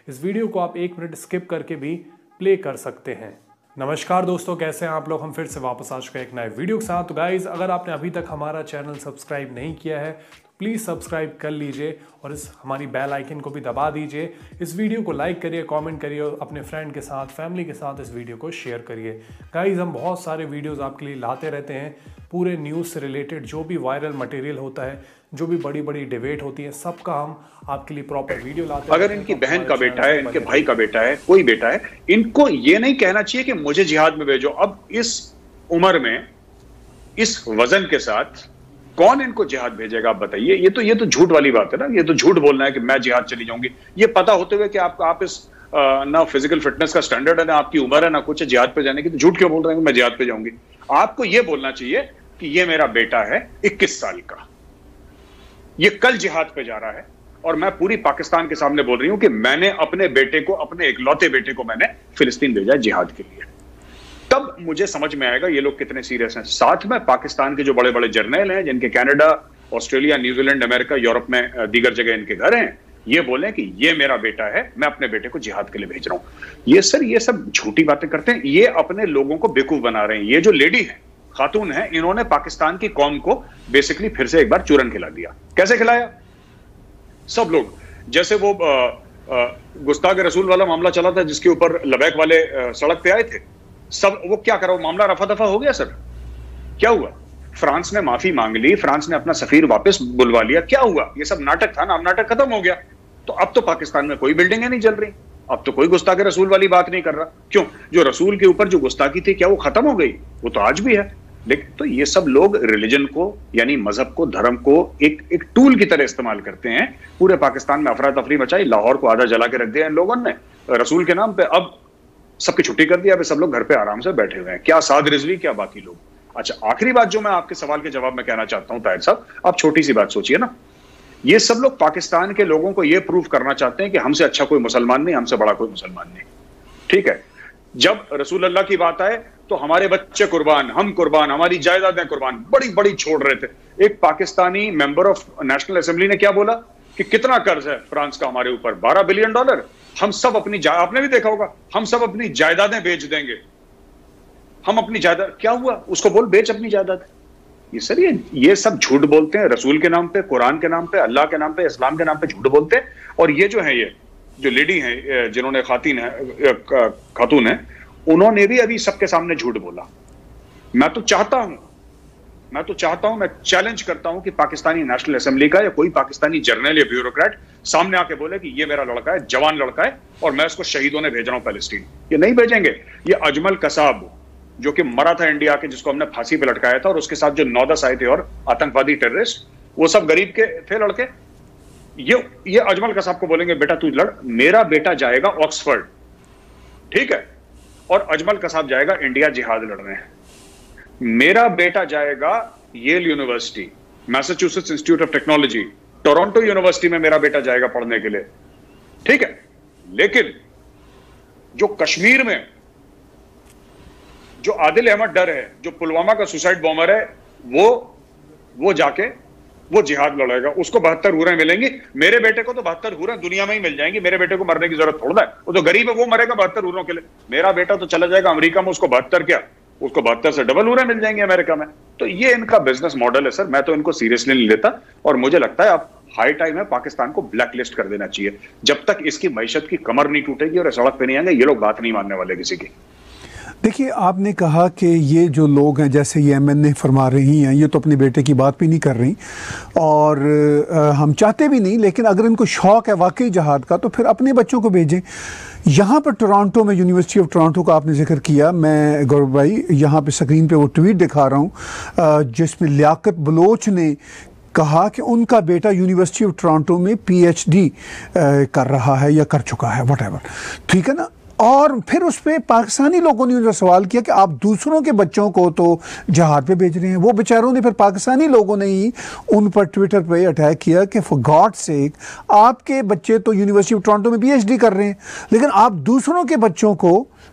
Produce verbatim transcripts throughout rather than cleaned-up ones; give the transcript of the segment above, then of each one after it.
इस वीडियो को आप एक मिनट स्किप करके भी प्ले कर सकते हैं। नमस्कार दोस्तों, कैसे हैं आप लोग। हम फिर से वापस आ चुके हैं एक नए वीडियो के साथ। तो गाइज, अगर आपने अभी तक हमारा चैनल सब्सक्राइब नहीं किया है तो प्लीज़ सब्सक्राइब कर लीजिए और इस हमारी बेल आइकन को भी दबा दीजिए। इस वीडियो को लाइक करिए, कमेंट करिए और अपने फ्रेंड के साथ, फैमिली के साथ इस वीडियो को शेयर करिए। गाइज, हम बहुत सारे वीडियोस आपके लिए लाते रहते हैं, पूरे न्यूज़ से रिलेटेड जो भी वायरल मटेरियल होता है, जो भी बड़ी बड़ी डिबेट होती है, सबका हम आपके लिए प्रॉपर वीडियो लाते हैं। अगर इनकी बहन का बेटा है, इनके भाई का बेटा है, कोई बेटा है, इनको ये नहीं कहना चाहिए कि मुझे जिहाद में भेजो। अब इस उम्र में, इस वजन के साथ कौन इनको जिहाद भेजेगा, आप बताइए। ये तो ये तो झूठ वाली बात है ना। ये तो झूठ बोलना है कि मैं जिहाद चली जाऊंगी, ये पता होते हुए कि आप आप इस आ, ना फिजिकल फिटनेस का स्टैंडर्ड है, ना आपकी उम्र है, ना कुछ है जिहाद पे जाने की। तो झूठ क्यों बोल रहे हैं कि मैं जिहाद पे जाऊंगी। आपको ये बोलना चाहिए कि ये मेरा बेटा है इक्कीस साल का, ये कल जिहाद पे जा रहा है और मैं पूरी पाकिस्तान के सामने बोल रही हूं कि मैंने अपने बेटे को, अपने इकलौते बेटे को मैंने फिलिस्तीन भेजा जिहाद के लिए। तब मुझे समझ में आएगा ये लोग कितने सीरियस हैं। साथ में पाकिस्तान के जो बड़े बड़े जर्नल हैं, जिनके Canada, Australia, New Zealand, America, Europe में दीगर जगह इनके घर हैं, ये बोले कि ये मेरा बेटा है, मैं अपने बेटे को जिहाद के लिए भेज रहा हूं। ये सर, ये सब झूठी बातें करते हैं। ये अपने लोगों को बेवकूफ बना रहे हैं। ये जो लेडी है, खातून है, इन्होंने पाकिस्तान की कौम को बेसिकली फिर से एक बार चूरन खिला दिया। कैसे खिलाया? सब लोग, जैसे वो गुस्ताख रसूल वाला मामला चला था जिसके ऊपर लबैक वाले आ, सड़क पे आए थे, सब वो क्या करो, मामला रफा दफा हो गया। सर क्या हुआ? फ्रांस ने माफी मांग ली, फ्रांस ने अपना सफीर वापस बुलवा लिया। क्या हुआ? ये सब नाटक था ना। अब नाटक खत्म हो गया। तो अब तो पाकिस्तान में कोई बिल्डिंगें नहीं जल रही, अब तो कोई गुस्ताख रसूल वाली बात नहीं कर रहा। क्यों? जो रसूल के ऊपर जो गुस्ताखी थी, क्या वो खत्म हो गई? वो तो आज भी है। लेकिन तो ये सब लोग रिलीजन को, यानी मजहब को, धर्म को एक एक टूल की तरह इस्तेमाल करते हैं। पूरे पाकिस्तान में अफरा तफरी मचाई, लाहौर को आधा जला के रख दिया इन लोगों ने रसूल के नाम पे। अब सबकी छुट्टी कर दिया, अब सब लोग घर पे आराम से बैठे हुए हैं। क्या साद रिजवी, क्या बाकी लोग। अच्छा, आखिरी बात जो मैं आपके सवाल के जवाब में कहना चाहता हूं ताहिर साहब, आप छोटी सी बात सोचिए ना। ये सब लोग पाकिस्तान के लोगों को यह प्रूव करना चाहते हैं कि हमसे अच्छा कोई मुसलमान नहीं, हमसे बड़ा कोई मुसलमान नहीं। ठीक है, जब रसूल अल्लाह की बात आए तो हमारे बच्चे कुर्बान, हम कुर्बान, हमारी जायदादें कुर्बान, बड़ी बड़ी छोड़ रहे थे। एक Pakistani member of national assembly ने क्या बोला कि कितना कर्ज है फ्रांस का हमारे ऊपर, बारह बिलियन डॉलर। हम सब अपनी, आपने भी देखा होगा, हम सब अपनी जायदादें बेच देंगे, हम अपनी जायदाद। क्या हुआ? उसको बोल बेच अपनी जायदाद। ये सर, ये ये सब झूठ बोलते हैं रसूल के नाम पे, कुरान के नाम पे, अल्लाह के नाम पे, इस्लाम के नाम पे झूठ बोलते हैं। और ये जो है, ये जो लेडी है, जिन्होंने खातून है खातून है उन्होंने भी अभी सबके सामने झूठ बोला। मैं तो चाहता हूं मैं तो चाहता हूं मैं चैलेंज करता हूं कि पाकिस्तानी नेशनल असेंबली का या कोई पाकिस्तानी जर्नल या ब्यूरोक्रेट सामने आके बोले कि ये मेरा लड़का है, जवान लड़का है, और मैं इसको शहीदों ने भेज रहा हूं पैलेस्टीन। ये नहीं भेजेंगे। ये अजमल कसाब जो कि मरा था इंडिया के, जिसको हमने फांसी पे लटकाया था, और उसके साथ जो नौ दस आए थे और आतंकवादी टेररिस्ट, वो सब गरीब के थे लड़के। ये ये अजमल कसाब को बोलेंगे बेटा तू लड़, मेरा बेटा जाएगा ऑक्सफर्ड, ठीक है, और अजमल कसाब जाएगा इंडिया जिहाद लड़ने। मेरा बेटा जाएगा Yale university, Massachusetts institute of technology, Toronto university में मेरा बेटा जाएगा पढ़ने के लिए, ठीक है। लेकिन जो कश्मीर में जो आदिल अहमद डर है, जो पुलवामा का सुसाइड बॉम्बर है, वो वो जाके वो जिहाद लड़ेगा, उसको बहत्तर हुरें मिलेंगी। मेरे बेटे को तो बहत्तर हुरें दुनिया में ही मिल जाएंगी, मेरे बेटे को मरने की जरूरत थोड़ा है। वो जो गरीब है वो मरेगा बहत्तर हुरों के लिए। मेरा बेटा तो चला जाएगा अमेरिका में, उसको बहत्तर क्या, उसको बहत्तर से डबल हुरें मिल जाएंगे अमेरिका में। तो ये इनका बिजनेस मॉडल है सर। मैं तो इनको सीरियसली नहीं लेता, और मुझे लगता है अब हाई टाइम है पाकिस्तान को ब्लैक लिस्ट कर देना चाहिए। जब तक इसकी मैशत की कमर नहीं टूटेगी और सड़क पे नहीं आएंगे, ये लोग बात नहीं मानने वाले किसी की। देखिए, आपने कहा कि ये जो लोग हैं, जैसे ये एम एन ए फरमा रही हैं, ये तो अपने बेटे की बात भी नहीं कर रही, और आ, हम चाहते भी नहीं, लेकिन अगर इनको शौक़ है वाकई जहाद का तो फिर अपने बच्चों को भेजें। यहाँ पर टोरंटो में, यूनिवर्सिटी ऑफ टोरंटो का आपने जिक्र किया, मैं गौरव भाई यहाँ पे स्क्रीन पे वो ट्वीट दिखा रहा हूँ जिसमें लियाकत बलोच ने कहा कि उनका बेटा यूनिवर्सिटी ऑफ टोरंटो में पी एच डी कर रहा है या कर चुका है, वट एवर, ठीक है ना। और फिर उस पर पाकिस्तानी लोगों ने उनसे सवाल किया कि आप दूसरों के बच्चों को तो जहाद पे भेज रहे हैं। वो बेचारों ने, फिर पाकिस्तानी लोगों ने ही उन पर ट्विटर पे अटैक किया कि फॉर गॉड सेक, आपके बच्चे तो यूनिवर्सिटी ऑफ टोरंटो में पीएचडी कर रहे हैं, लेकिन आप दूसरों के बच्चों को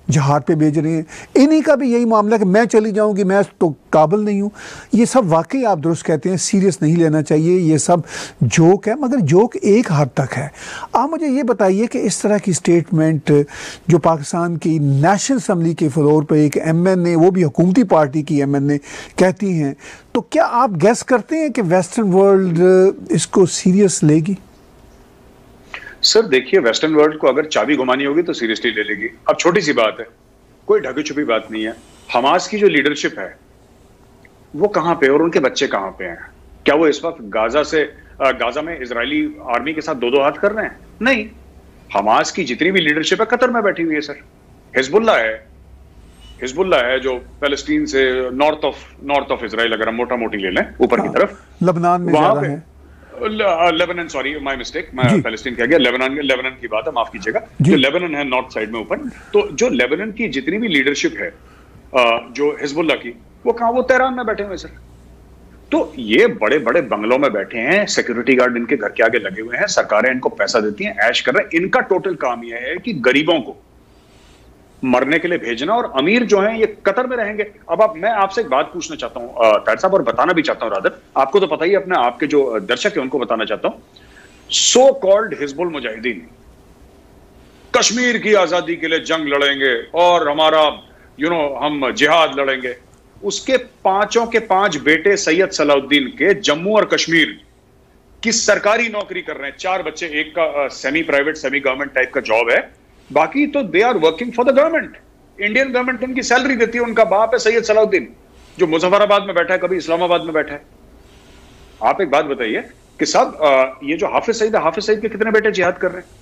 जहाद पे भेज रहे हैं। इन्हीं का भी यही मामला कि मैं चली जाऊंगी, मैं तो काबिल नहीं हूँ। ये सब वाकई आप दुरुस्त कहते हैं, सीरियस नहीं लेना चाहिए, ये सब जोक है, मगर जोक एक हद तक है। आप मुझे ये बताइए कि इस तरह की स्टेटमेंट जो पाकिस्तान की नेशनल असम्बली के फ्लोर पे एक एम एन ए, वो भी हुकूमती पार्टी की एम एन ए कहती हैं, तो क्या आप गैस करते हैं कि वेस्टर्न वर्ल्ड इसको सीरियस लेगी? सर देखिए, वेस्टर्न वर्ल्ड को अगर चाबी घुमानी होगी तो सीरियसली ले लेगी। अब छोटी सी बात है, कोई ढकी छुपी बात नहीं है। हमास की जो लीडरशिप है वो कहां पे और उनके बच्चे कहां पे हैं? क्या वो इस वक्त गाजा से गाजा में इजरायली आर्मी के साथ दो दो हाथ कर रहे हैं? नहीं। हमास की जितनी भी लीडरशिप है कतर में बैठी हुई है सर। हिजबुल्ला है, हिजबुल्ला है जो पैलेस्टीन से north of north of Israel, अगर हम मोटा मोटी ले लें ऊपर की तरफ, लेबनान में ज्यादा है। लेबनान, सॉरी माय मिस्टेक, मैं पैलेस्टीन कह गया, लेबनान लेबनान की बात है, माफ कीजिएगा। जो लेबनान है नॉर्थ साइड में ऊपर, तो जो लेबनान की जितनी भी लीडरशिप है जो हिजबुल्ला की, वो कहां? वो तेहरान में बैठे हुए सर। तो ये बड़े बड़े बंगलों में बैठे हैं, सिक्योरिटी गार्ड इनके घर के आगे लगे हुए हैं, सरकारें इनको पैसा देती हैं, ऐश कर रहे हैं। इनका टोटल काम यह है कि गरीबों को मरने के लिए भेजना, और अमीर जो हैं ये कतर में रहेंगे। अब आप, मैं आपसे एक बात पूछना चाहता हूं ताहिर साहब, और बताना भी चाहता हूं, रादर आपको तो पता ही, अपने आपके जो दर्शक है उनको बताना चाहता हूं। सो कॉल्ड हिजबुल मुजाहिदीन कश्मीर की आजादी के लिए जंग लड़ेंगे और हमारा यू नो हम जिहाद लड़ेंगे। उसके पांचों के पांच बेटे सैयद सलाउद्दीन के जम्मू और कश्मीर की सरकारी नौकरी कर रहे हैं। चार बच्चे, एक का semi private semi government type का जॉब है, बाकी तो they are working for the government. Indian government उनकी सैलरी देती है। उनका बाप है सैयद सलाउद्दीन जो मुजफ्फराबाद में बैठा है, कभी इस्लामाबाद में बैठा है। आप एक बात बताइए कि साहब ये जो हाफिज सईद है, हाफिज सईद के कितने बेटे जिहाद कर रहे हैं?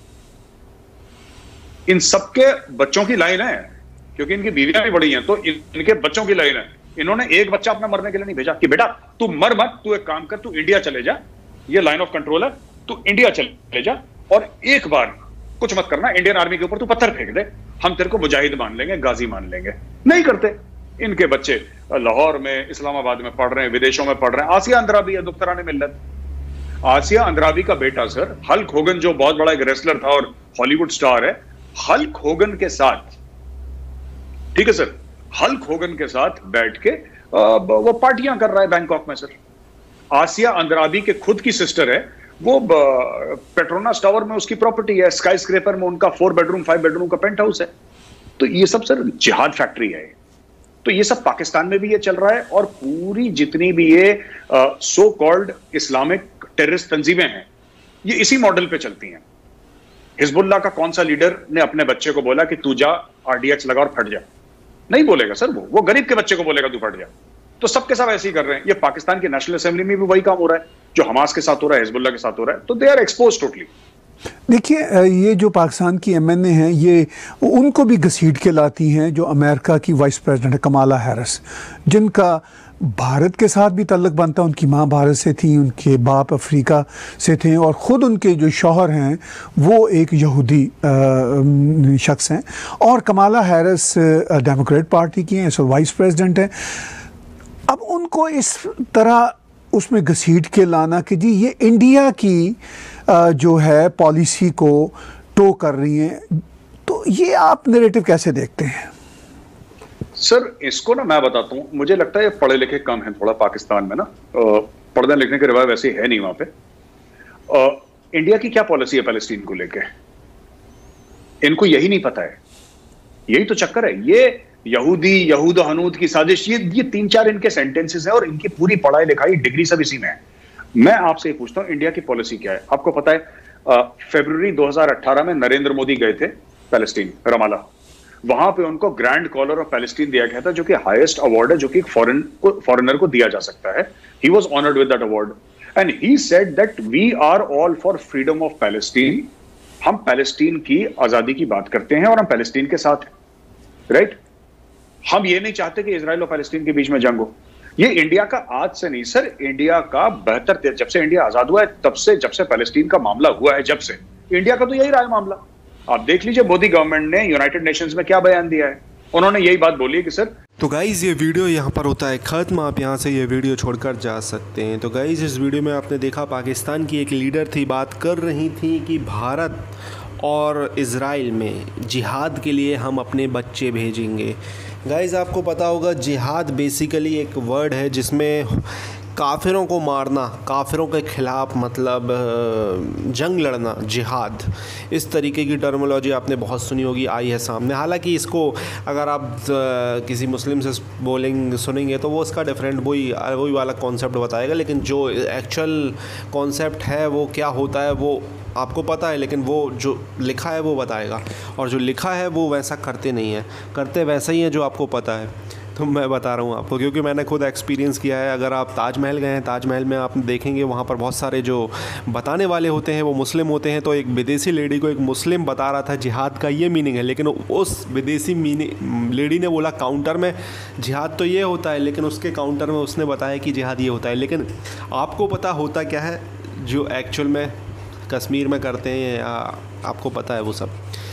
इन सबके बच्चों की लाइन है, क्योंकि इनकी बीवियां भी बड़ी हैं, तो इनके बच्चों की लाइन है। इन्होंने एक बच्चा अपना मरने के लिए नहीं भेजा कि बेटा तू मर मत, तू एक काम कर, तू इंडिया चले जा, ये लाइन ऑफ कंट्रोल है, तू इंडिया चले जा और एक बार कुछ मत करना, इंडियन आर्मी के ऊपर तू पत्थर फेंक दे, हम तेरे को मुजाहिद मान लेंगे, गाजी मान लेंगे। नहीं करते। इनके बच्चे लाहौर में, इस्लामाबाद में पढ़ रहे हैं, विदेशों में पढ़ रहे हैं। आसिया अंद्राबी है, दुख्तरान मिल्लत। आसिया अंद्राबी का बेटा सर हल्क होगन, जो बहुत बड़ा एक रेसलर था और हॉलीवुड स्टार है, हल्क होगन के साथ, ठीक है सर, हल्क होगन के साथ बैठ के वो पार्टियां कर रहा है बैंकॉक में सर। आसिया अंद्राबी के खुद की सिस्टर है, वो पेट्रोनास टावर में उसकी प्रॉपर्टी है, स्काई स्क्रेपर में उनका फोर बेडरूम फाइव बेडरूम का पेंट हाउस है। तो ये सब सर जिहाद फैक्ट्री है। तो ये सब पाकिस्तान में भी ये चल रहा है, और पूरी जितनी भी ये सो कॉल्ड इस्लामिक टेररिस्ट तंजीमें हैं, ये इसी मॉडल पे चलती हैं। हिजबुल्लाह का कौन सा लीडर ने अपने बच्चे को बोला कि तू जा आरडीएक्स लगा और फट जा? नहीं बोलेगा सर, वो वो गरीब के बच्चे को बोलेगा तू फट जा। तो सबके सब ऐसे ही कर रहे हैं। ये पाकिस्तान की नेशनल असेंबली में भी वही काम हो रहा है जो हमास के साथ हो रहा है, हिजबुल्लाह के साथ हो रहा है। तो दे आर एक्सपोज टोटली। देखिए, ये जो पाकिस्तान की एम एन ए हैं, ये उनको भी घसीट के लाती हैं जो अमेरिका की वाइस प्रेसिडेंट है कमाला हैरिस, जिनका भारत के साथ भी तल्लक बनता है। उनकी माँ भारत से थी, उनके बाप अफ्रीका से थे, और ख़ुद उनके जो शौहर हैं वो एक यहूदी शख्स हैं। और कमाला हैरिस डेमोक्रेट पार्टी की हैं, सो वाइस प्रेसिडेंट हैं। अब उनको इस तरह उसमें घसीट के लाना कि जी ये इंडिया की जो है पॉलिसी को टो कर रही हैं, तो ये आप नैरेटिव कैसे देखते हैं? सर इसको ना मैं बताता हूँ, मुझे लगता है पढ़े लिखे कम है थोड़ा पाकिस्तान में ना, पढ़ने लिखने के रिवाज वैसे है नहीं वहां पे। आ, इंडिया की क्या पॉलिसी है पैलेस्टीन को लेके, इनको यही नहीं पता है। यही तो चक्कर है। ये यहूदी यहूद हनूद की साजिश, ये ये तीन चार इनके सेंटेंसेस हैं, और इनकी पूरी पढ़ाई लिखाई डिग्री सब इसी में है। मैं आपसे पूछता हूं इंडिया की पॉलिसी क्या है? आपको पता है फरवरी दो हज़ार अठारह में नरेंद्र मोदी गए थे पैलेस्टीन, रमाला। वहां पे उनको ग्रैंड कॉलर ऑफ पैलेस्टीन दिया गया था, जो कि हाईएस्ट अवार्ड है जो कि एक फॉरेन को फॉरेनर को दिया जा सकता है। He was honoured with that award and he said that we are all for freedom of Palestine. हम पैलेस्टीन की आजादी की बात करते हैं और हम पैलेस्टीन के साथ हैं, राइट? हम ये नहीं चाहते कि इजराइल और पैलेस्टीन के बीच में जंग हो। ये इंडिया का आज से नहीं सर, इंडिया का बेहतर, जब से इंडिया आजाद हुआ है तब से, जब से पैलेस्टीन का मामला हुआ है, जब से इंडिया का तो यही रहा है मामला। आप देख लीजिए मोदी गवर्नमेंट ने यूनाइटेड नेशंस में क्या बयान दिया है, उन्होंने यही बात बोली है कि सर। तो गाइज़ ये वीडियो यहाँ पर होता है ख़त्म, आप यहाँ से ये वीडियो छोड़कर जा सकते हैं। तो गाइज़ इस वीडियो में आपने देखा पाकिस्तान की एक लीडर थी, बात कर रही थी कि भारत और इज़राइल में जिहाद के लिए हम अपने बच्चे भेजेंगे। गाइस आपको पता होगा जिहाद बेसिकली एक वर्ड है जिसमें काफिरों को मारना, काफिरों के ख़िलाफ़ मतलब जंग लड़ना, जिहाद, इस तरीके की टर्मिनोलॉजी आपने बहुत सुनी होगी, आई है सामने। हालांकि इसको अगर आप किसी मुस्लिम से बोलेंगे सुनेंगे तो वो उसका डिफरेंट वही वही वाला कॉन्सेप्ट बताएगा, लेकिन जो एक्चुअल कॉन्सेप्ट है वो क्या होता है वो आपको पता है, लेकिन वो जो लिखा है वो बताएगा। और जो लिखा है वो वैसा करते नहीं है, करते वैसा ही है जो आपको पता है। तो मैं बता रहा हूँ आपको क्योंकि मैंने खुद एक्सपीरियंस किया है। अगर आप ताजमहल गए हैं, ताजमहल में आप देखेंगे वहाँ पर बहुत सारे जो बताने वाले होते हैं वो मुस्लिम होते हैं। तो एक विदेशी लेडी को एक मुस्लिम बता रहा था जिहाद का ये मीनिंग है, लेकिन उस विदेशी मीनिंग लेडी ने बोला काउंटर में जिहाद तो ये होता है, लेकिन उसके काउंटर में उसने बताया कि जिहाद ये होता है। लेकिन आपको पता होता क्या है जो एक्चुअल में कश्मीर में करते हैं, या आपको पता है वो सब?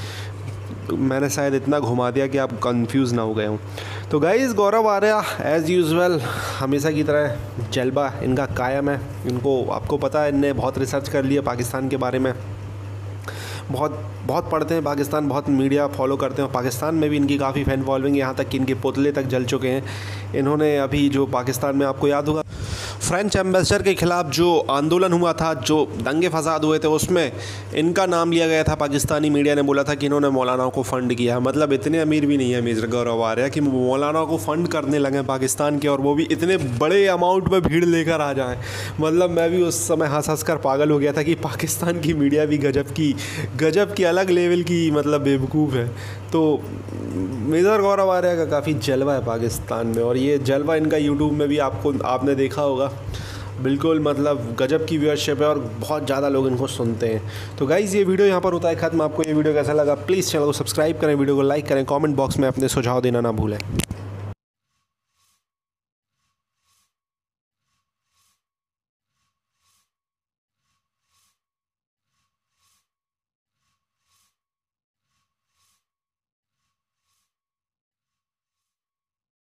मैंने शायद इतना घुमा दिया कि आप कंफ्यूज ना हो गए हों। तो guys Gaurav Arya as usual हमेशा की तरह जलवा इनका कायम है। इनको आपको पता है इनने बहुत रिसर्च कर लिया पाकिस्तान के बारे में, बहुत बहुत पढ़ते हैं पाकिस्तान, बहुत मीडिया फॉलो करते हैं। पाकिस्तान में भी इनकी काफ़ी फैन फॉलोइंग, यहाँ तक कि इनके पुतले तक जल चुके हैं। इन्होंने अभी जो पाकिस्तान में आपको याद होगा फ्रेंच एम्बेसडर के ख़िलाफ़ जो आंदोलन हुआ था, जो दंगे फसाद हुए थे, उसमें इनका नाम लिया गया था। पाकिस्तानी मीडिया ने बोला था कि इन्होंने मौलानाओं को फ़ंड किया। मतलब इतने अमीर भी नहीं है मेजर गौरव आर्या कि मौलानाओं को फ़ंड करने लगे पाकिस्तान के, और वो भी इतने बड़े अमाउंट में भीड़ लेकर आ जाएँ। मतलब मैं भी उस समय हंस हंस कर पागल हो गया था कि पाकिस्तान की मीडिया भी गजब की गजब की अलग लेवल की मतलब बेवकूफ़ है। तो मेजर गौरव आर्या का काफ़ी जलवा है पाकिस्तान में, और ये जलवा इनका यूट्यूब में भी आपको आपने देखा होगा। बिल्कुल मतलब गजब की व्यूअरशिप है और बहुत ज़्यादा लोग इनको सुनते हैं। तो गाइज़ ये वीडियो यहाँ पर होता है ख़त्म। आपको ये वीडियो कैसा लगा प्लीज़ चैनल को सब्सक्राइब करें, वीडियो को लाइक करें, कमेंट बॉक्स में अपने सुझाव देना ना भूलें।